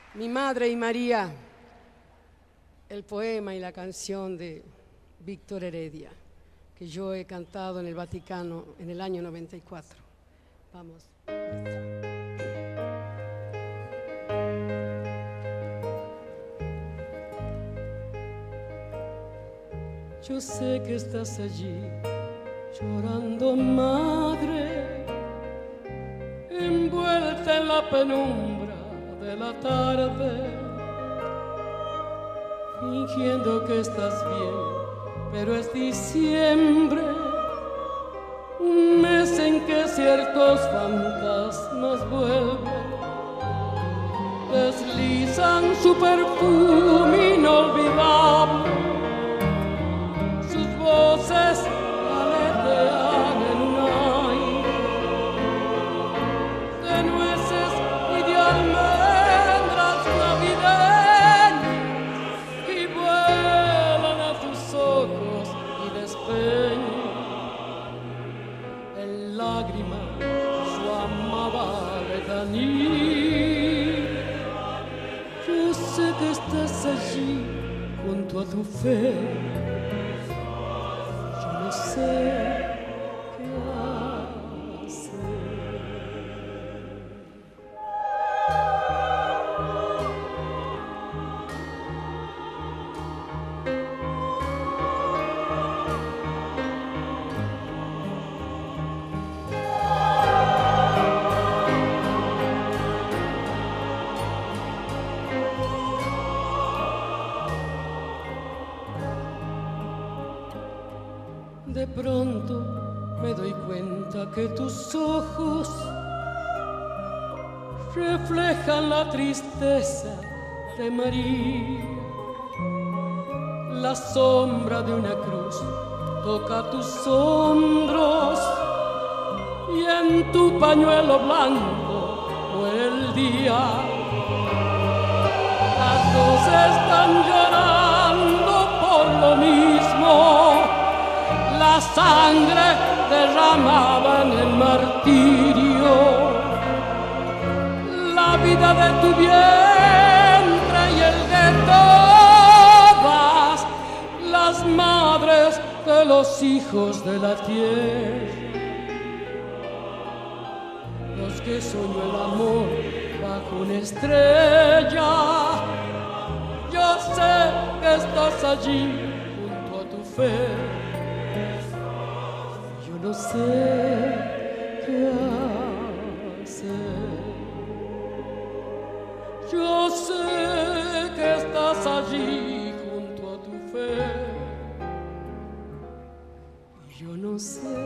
Mi madre y María, el poema y la canción de Víctor Heredia, que yo he cantado en el Vaticano en el año 94. Vamos. Yo sé que estás allí llorando, madre, envuelta en la penumbra de la tarde, fingiendo que estás bien, pero es diciembre, un mes en que ciertos fantasmas vuelven, deslizan su perfume inolvidable, sus voces aletean en un aire de nueces y de almendras navideñas, y vuelan a tus ojos y despeñan en lágrimas su amada letanía. Yo sé que estás allí junto a tu fe, yo no sé qué hacer. De pronto me doy cuenta que tus ojos reflejan la tristeza de María. La sombra de una cruz toca tus hombros y en tu pañuelo blanco muere el día. Las dos están llorando por lo mismo, la sangre derramada en el martirio, la vida de tu vientre y el de todas las madres de los hijos de la tierra. Los que soñó el amor bajo una estrella, yo sé que estás allí junto a tu fe. Yo no sé qué hacer. Yo sé que estás allí junto a tu fe. Yo no sé